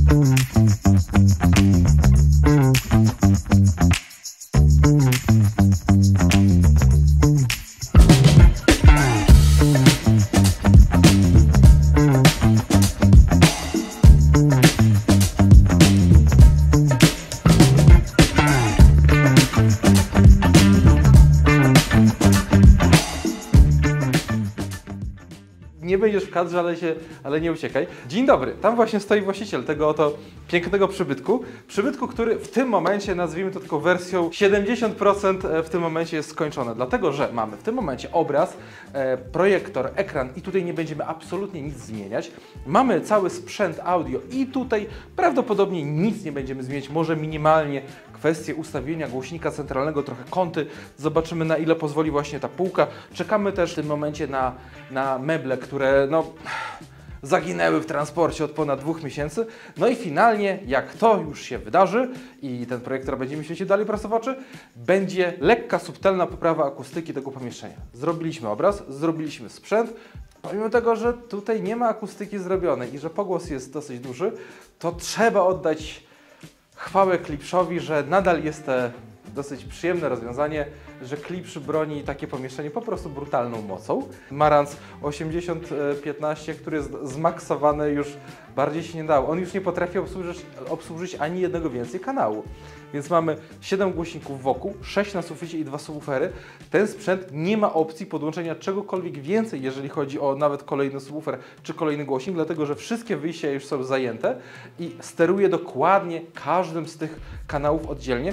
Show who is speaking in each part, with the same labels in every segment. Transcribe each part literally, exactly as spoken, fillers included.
Speaker 1: Nie będziesz w kadrze, ale, się, ale nie uciekaj. Dzień dobry, tam właśnie stoi właściciel tego oto pięknego przybytku. Przybytku, który w tym momencie, nazwijmy to tylko wersją siedemdziesiąt procent w tym momencie jest skończone. Dlatego, że mamy w tym momencie obraz, e, projektor, ekran i tutaj nie będziemy absolutnie nic zmieniać. Mamy cały sprzęt audio i tutaj prawdopodobnie nic nie będziemy zmieniać, może minimalnie kwestie ustawienia głośnika centralnego, trochę kąty. Zobaczymy, na ile pozwoli właśnie ta półka. Czekamy też w tym momencie na, na meble, które no, zaginęły w transporcie od ponad dwóch miesięcy. No i finalnie, jak to już się wydarzy i ten projektor będzie mi się dalej pracował, będzie lekka, subtelna poprawa akustyki tego pomieszczenia. Zrobiliśmy obraz, zrobiliśmy sprzęt. Pomimo tego, że tutaj nie ma akustyki zrobionej i że pogłos jest dosyć duży, to trzeba oddać chwałę Klipszowi, że nadal jest to dosyć przyjemne rozwiązanie, że Klipsz broni takie pomieszczenie po prostu brutalną mocą. Marantz osiemdziesiąt piętnaście, który jest zmaksowany, już bardziej się nie dało. On już nie potrafi obsłużyć, obsłużyć ani jednego więcej kanału. Więc mamy siedem głośników wokół, sześć na suficie i dwa subwoofery. Ten sprzęt nie ma opcji podłączenia czegokolwiek więcej, jeżeli chodzi o nawet kolejny subwoofer czy kolejny głośnik, dlatego że wszystkie wyjścia już są zajęte i steruje dokładnie każdym z tych kanałów oddzielnie.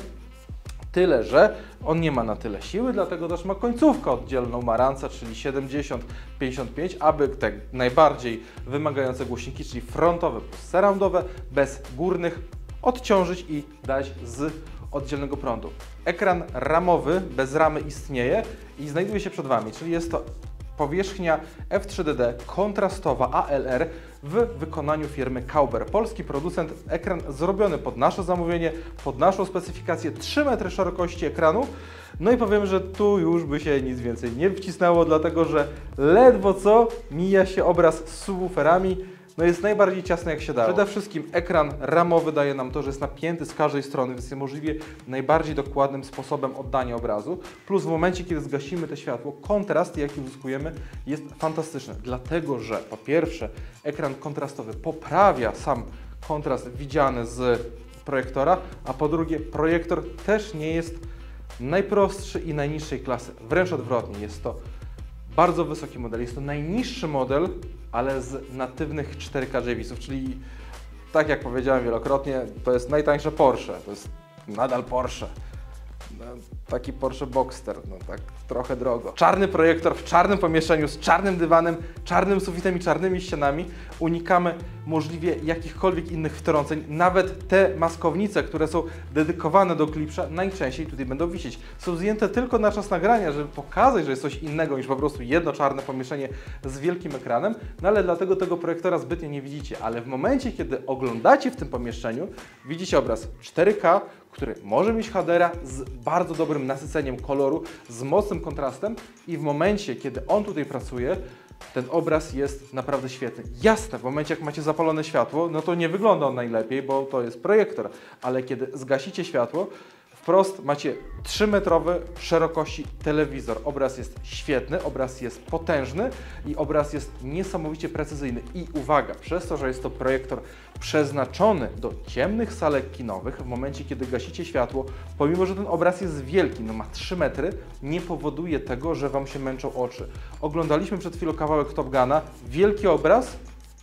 Speaker 1: Tyle, że on nie ma na tyle siły, dlatego też ma końcówkę oddzielną Marantza, czyli siedemdziesiąt pięćdziesiąt pięć, aby te najbardziej wymagające głośniki, czyli frontowe plus surroundowe, bez górnych, odciążyć i dać z oddzielnego prądu. Ekran ramowy bez ramy istnieje i znajduje się przed Wami, czyli jest to powierzchnia F trzy D D kontrastowa A L R w wykonaniu firmy Kauber. Polski producent, ekran zrobiony pod nasze zamówienie, pod naszą specyfikację, trzy metry szerokości ekranu. No i powiem, że tu już by się nic więcej nie wcisnęło, dlatego że ledwo co mija się obraz z subwooferami. No jest najbardziej ciasny jak się dało. Przede wszystkim ekran ramowy daje nam to, że jest napięty z każdej strony, więc jest możliwie najbardziej dokładnym sposobem oddania obrazu. Plus w momencie, kiedy zgasimy to światło, kontrast, jaki uzyskujemy, jest fantastyczny. Dlatego, że po pierwsze ekran kontrastowy poprawia sam kontrast widziany z projektora, a po drugie projektor też nie jest najprostszy i najniższej klasy. Wręcz odwrotnie, jest to bardzo wysoki model. Jest to najniższy model, ale z natywnych cztery K J V I S-ów, czyli tak jak powiedziałem wielokrotnie, to jest najtańsze Porsche, to jest nadal Porsche. No, taki Porsche Boxster, no tak trochę drogo. Czarny projektor w czarnym pomieszczeniu z czarnym dywanem, czarnym sufitem i czarnymi ścianami. Unikamy możliwie jakichkolwiek innych wtrąceń. Nawet te maskownice, które są dedykowane do Klipsza, najczęściej tutaj będą wisieć. Są zdjęte tylko na czas nagrania, żeby pokazać, że jest coś innego niż po prostu jedno czarne pomieszczenie z wielkim ekranem, no ale dlatego tego projektora zbytnio nie widzicie. Ale w momencie, kiedy oglądacie w tym pomieszczeniu, widzicie obraz cztery K, który może mieć H D R-a z bardzo dobrym nasyceniem koloru, z mocnym kontrastem i w momencie, kiedy on tutaj pracuje, ten obraz jest naprawdę świetny. Jasne, w momencie jak macie zapalone światło, no to nie wygląda on najlepiej, bo to jest projektor, ale kiedy zgasicie światło, wprost macie trzymetrowy szerokości telewizor. Obraz jest świetny, obraz jest potężny i obraz jest niesamowicie precyzyjny. I uwaga, przez to, że jest to projektor przeznaczony do ciemnych salek kinowych, w momencie, kiedy gasicie światło, pomimo, że ten obraz jest wielki, no ma trzy metry, nie powoduje tego, że Wam się męczą oczy. Oglądaliśmy przed chwilą kawałek Top Guna, wielki obraz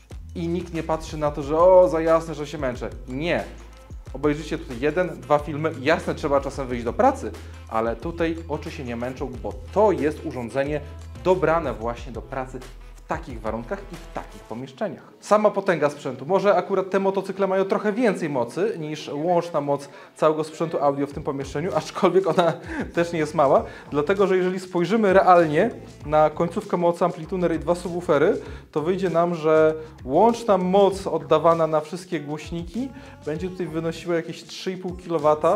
Speaker 1: i nikt nie patrzy na to, że o, za jasne, że się męczę. Nie. Obejrzyjcie tutaj jeden, dwa filmy. Jasne, trzeba czasem wyjść do pracy, ale tutaj oczy się nie męczą, bo to jest urządzenie dobrane właśnie do pracy w takich warunkach i w takich pomieszczeniach. Sama potęga sprzętu. Może akurat te motocykle mają trochę więcej mocy niż łączna moc całego sprzętu audio w tym pomieszczeniu, aczkolwiek ona też nie jest mała, dlatego że jeżeli spojrzymy realnie na końcówkę mocy, amplituner i dwa subwoofery, to wyjdzie nam, że łączna moc oddawana na wszystkie głośniki będzie tutaj wynosiła jakieś trzy i pół kilowata,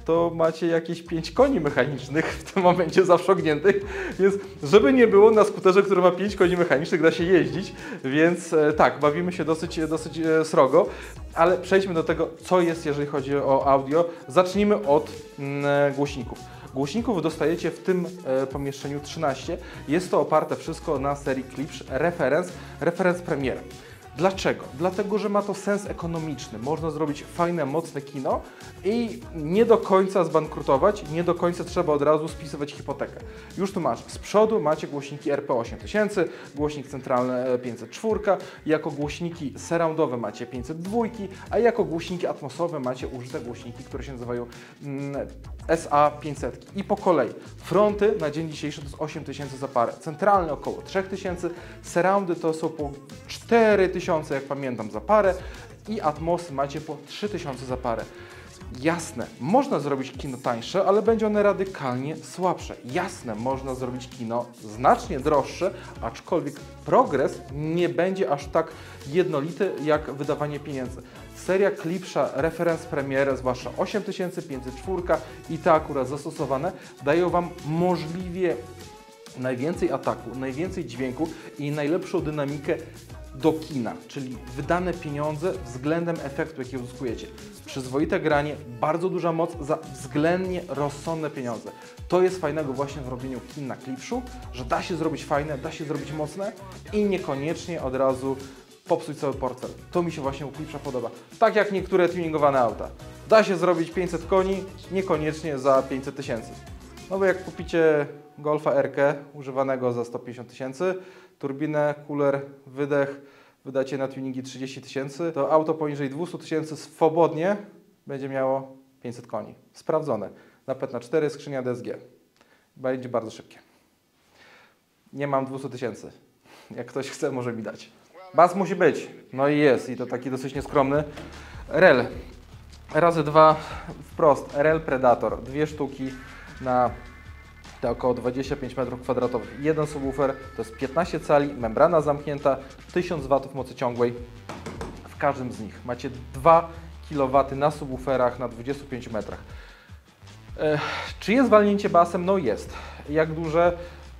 Speaker 1: to macie jakieś pięć koni mechanicznych w tym momencie zawszognionych, więc żeby nie było, na skuterze, który ma pięć koni mechanicznych, da się jeździć, więc tak, bawimy się dosyć, dosyć srogo, ale przejdźmy do tego, co jest, jeżeli chodzi o audio. Zacznijmy od mm, głośników. Głośników dostajecie w tym e, pomieszczeniu trzynaście. Jest to oparte wszystko na serii Klipsch Reference, Reference Premier. Dlaczego? Dlatego, że ma to sens ekonomiczny. Można zrobić fajne, mocne kino i nie do końca zbankrutować, nie do końca trzeba od razu spisywać hipotekę. Już tu masz, z przodu macie głośniki R P osiem tysięcy, głośnik centralny pięćset cztery, jako głośniki surroundowe macie pięćset dwa, a jako głośniki atmosowe macie użyte głośniki, które się nazywają mm, S A pięćset. I po kolei. Fronty na dzień dzisiejszy to jest osiem tysięcy za parę, centralne około trzy tysiące, surroundy to są po cztery tysiące, jak pamiętam, za parę i atmosy macie po trzy tysiące za parę. Jasne, można zrobić kino tańsze, ale będzie one radykalnie słabsze. Jasne, można zrobić kino znacznie droższe, aczkolwiek progres nie będzie aż tak jednolity jak wydawanie pieniędzy. Seria Klipsza Reference Premier, zwłaszcza osiem tysięcy, pięćset cztery i te akurat zastosowane, dają Wam możliwie najwięcej ataku, najwięcej dźwięku i najlepszą dynamikę do kina, czyli wydane pieniądze względem efektu, jaki uzyskujecie. Przyzwoite granie, bardzo duża moc za względnie rozsądne pieniądze. To jest fajnego właśnie w robieniu kin na Klipszu, że da się zrobić fajne, da się zrobić mocne i niekoniecznie od razu popsuć cały portfel. To mi się właśnie u Klipsza podoba. Tak jak niektóre tuningowane auta. Da się zrobić pięćset koni, niekoniecznie za pięćset tysięcy. No bo jak kupicie Golfa R-kę używanego za sto pięćdziesiąt tysięcy, turbinę, kuler, wydech, wydacie na tuningi trzydzieści tysięcy, to auto poniżej dwieście tysięcy swobodnie będzie miało pięćset koni. Sprawdzone. Napęd na cztery, skrzynia D S G. Będzie bardzo szybkie. Nie mam dwieście tysięcy. Jak ktoś chce, może mi dać. Bas musi być. No i jest. I to taki dosyć nieskromny. R L. Razy dwa wprost. R L Predator. Dwie sztuki na te około dwadzieścia pięć metrów kwadratowych. Jeden subwoofer to jest piętnaście cali, membrana zamknięta, tysiąc watów mocy ciągłej w każdym z nich. Macie dwa kilowatty na subwooferach na dwudziestu pięciu metrach. Ech, czy jest walnięcie basem? No jest. Jak duże?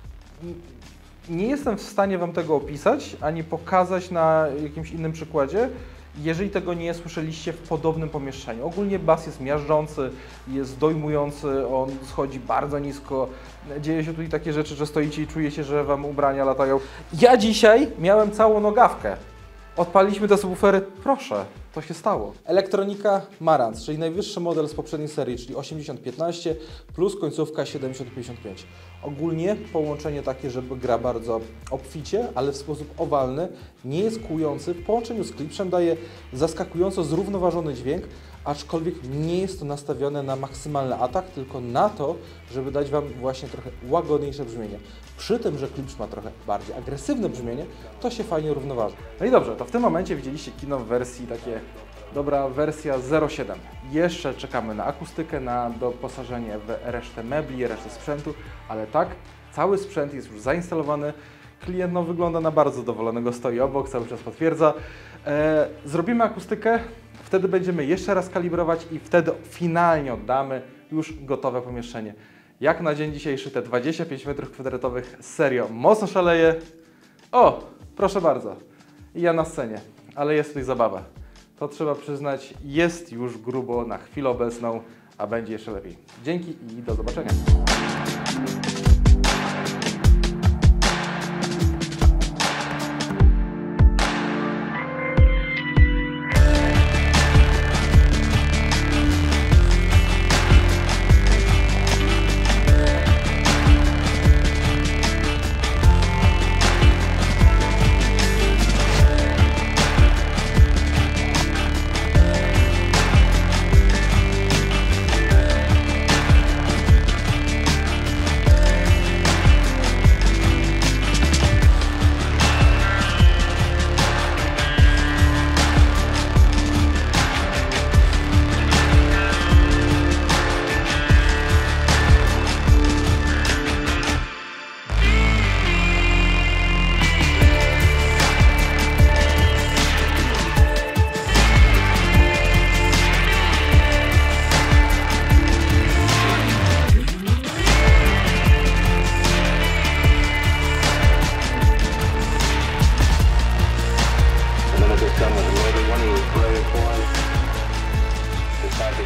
Speaker 1: Nie jestem w stanie Wam tego opisać, ani pokazać na jakimś innym przykładzie, jeżeli tego nie słyszeliście w podobnym pomieszczeniu. Ogólnie bas jest miażdżący, jest dojmujący, on schodzi bardzo nisko. Dzieje się tutaj takie rzeczy, że stoicie i czujecie, że Wam ubrania latają. Ja dzisiaj miałem całą nogawkę. Odpaliśmy te subwoofery, proszę, to się stało. Elektronika Marantz, czyli najwyższy model z poprzedniej serii, czyli osiemdziesiąt piętnaście plus końcówka siedemdziesiąt pięćdziesiąt pięć. Ogólnie połączenie takie, żeby gra bardzo obficie, ale w sposób owalny, nie jest kłujący. W połączeniu z Klipszem daje zaskakująco zrównoważony dźwięk, aczkolwiek nie jest to nastawione na maksymalny atak, tylko na to, żeby dać Wam właśnie trochę łagodniejsze brzmienie. Przy tym, że Klipsz ma trochę bardziej agresywne brzmienie, to się fajnie równoważy. No i dobrze, to w tym momencie widzieliście kino w wersji takie, dobra, wersja zero siedem. Jeszcze czekamy na akustykę, na doposażenie w resztę mebli, resztę sprzętu, ale tak, cały sprzęt jest już zainstalowany. Klient no, wygląda na bardzo zadowolonego, stoi obok, cały czas potwierdza. E, zrobimy akustykę, wtedy będziemy jeszcze raz kalibrować i wtedy finalnie oddamy już gotowe pomieszczenie. Jak na dzień dzisiejszy te dwadzieścia pięć metrów kwadratowych serio mocno szaleje. O, proszę bardzo, i ja na scenie, ale jest tutaj zabawa. To trzeba przyznać, jest już grubo na chwilę obecną, a będzie jeszcze lepiej. Dzięki i do zobaczenia.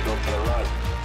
Speaker 2: go for a ride.